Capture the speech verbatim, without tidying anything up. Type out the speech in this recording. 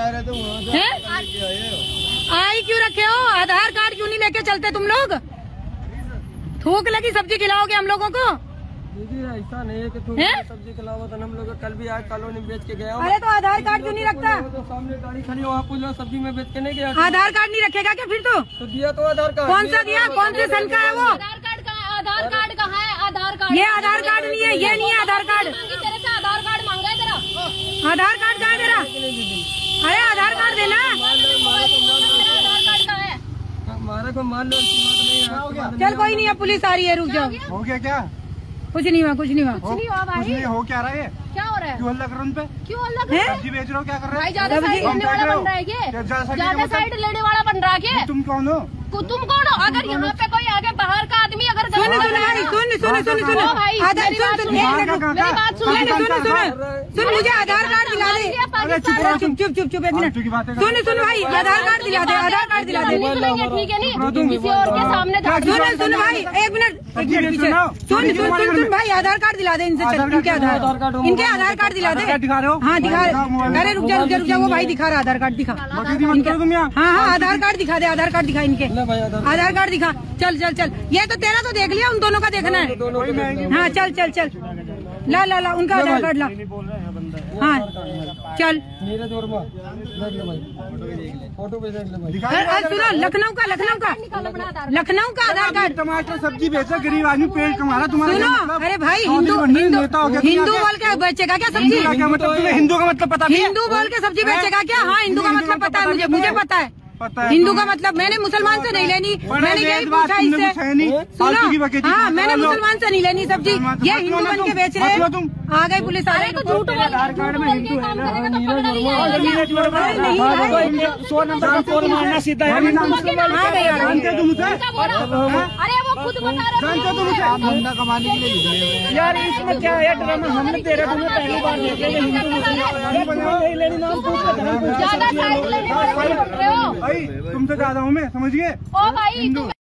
रहे थे वहाँ आई क्यों रखे हो? आधार कार्ड क्यों नहीं लेके चलते तुम लोग? थूक लगी सब्जी खिलाओगे हम लोगों को? दीदी ऐसा नहीं है कि तुम सब्जी खिलाओ। तो हम लोग कल भी आज कॉलोनी बेच के गया। अरे तो आधार कार्ड क्यों नहीं रखता? तो सामने गाड़ी खड़ी वहाँ कुछ लोग सब्जी में बेच के नहीं गया। आधार कार्ड नहीं रखेगा क्या फिर? तो तो दिया तो आधार कार्ड। कौन सा दिया? कौन से सन का है वो? आधार कार्ड का आधार कार्ड कहाँ है? आधार कार्ड ये आधार कार्ड नहीं है, ये नहीं है आधार कार्ड। तेरे से आधार कार्ड मांगा है तेरा? आधार कार्ड कहाँ है तेरा? अरे आधार कार्ड देना। आधार कार्ड कहाँ है? हमारे को मान लो चल कोई नहीं, अब पुलिस आ रही है, रुक जाओ। हो गया क्या? कुछ नहीं हुआ, कुछ नहीं हुआ। कुछ नहीं हुआ भाई। कुछ नहीं हो क्या रहा है? क्या हो रहा है? क्यों हल्ला कर रहे उन पे? क्यों हल्ला कर हैं? रहा है? सब्जी बेच रहे हो, क्या कर रहे भाई हो? ज्यादा साइड लेने वाला बन रहा है ये? ज्यादा साइड ज्यादा लेने साइड लेने वाला बन रहा है ये? तुम कौन हो? तुम कौन हो? अगर यहाँ पे कोई आगे बाहर का आदमी अगर सुन सुन भाई, सुन सुन सुन सुन ओ भाई, आधार मेरी बात सुन सुन सुन, एक कहाँ मिनट का- रुक। कहाँ का- बात सुन, कहाँ का- सुन कहाँ सुन का- सुन मुझे आधार कार्ड दिला दे। अरे चुप रहो, चुप चुप चुप चुप एक मिनट। फालतू की बातें कर सुन सुन भाई, आधार कार्ड दिला दे, आधार कार्ड दिला दे। निकलेंगे ठीक है नहीं? किसी और के सामने क्या जा- सुन सुन भाई, एक मिनट एक सब्जी मिनट बेच पीछे। रहे हो? सुन सुन सुन सुन भाई, आधार कार्ड दिला दे इनसे। चल आधार इनके कार्ड आधार आधार कार्ड इनके आधार कार्ड दिला दे। आधार कार्ड दिखा रहे हो? हाँ दिखा। दिखाओ मोबाइल। अरे रुक जा रुक जा रुक जा, वो भाई दिखा रहा आधार कार्ड। दिखा। बकरीदी मत करो तुम यहाँ। हाँ हाँ आधार कार्ड दिखा दे, आधार कार्ड दिखा इनके। ले भाई आधार आधार कार्ड दिखा। चल चल चल, ये तो तेरा तो देख लिया, उन दोनों का देखना है। दोनों को देखना। हाँ चल चल चल, ला ला ला उनका आधार कार्ड ला। हाँ चल। नीरज वर्मा देख ले भाई, फोटो पे देख ले भाई। दिखा अरे रहे हो? अरे सुनो, लखनऊ का लखनऊ का लखनऊ का आधार कार्ड। टमाटर सब्जी बेचा, गरीब आदमी पेट कमा रहा, तुम्हारा क्या सुनो, मतलब? अरे भाई कौन हिंदू सी हिंदू नेता हो गया तुम हिंदू यहाँ बोल के बेचेगा क्या के? सब्जी? हिंदू का क्या मतलब? तुम्हें हिंदू का मतलब पता नहीं है? हिंदू बोल के सब्जी बेचेगा क्या? हाँ हिंदू का मतलब पता है मुझे, मुझे पता है पता है हिंदू का मतलब। मैंने मुसलमान से नहीं लेनी, मैंने यही पूछा इससे। सुनो, हाँ मैंने मुसलमान से नहीं लेनी सब्जी, ये हिंदू बन के बेच रहे हैं। आ गई पुलिस, आ अरे तो झूठ बोल आधार कार्ड में हिंदू है ना? अरे नहीं भाई। सौ नंबर का फोन मारना सीधा है। हाँ भैया जानते हो तुम उसे? अरे वो खुद बता रहा जानते हो तुम उसे? आप धंधा कमाने के लिए निकले हुए हैं। यार इसमें क्या है ड्रामा? हमने तेरे तुम्हें पहली बार देखे कि हिंदू मुसलमान लेनी नाम पूछ के धर्म पूछ। ज्यादा साइड लेने वाले बन रहे हो। भाई तुमसे ज्यादा हूँ मैं, समझिए। ओ भाई तुम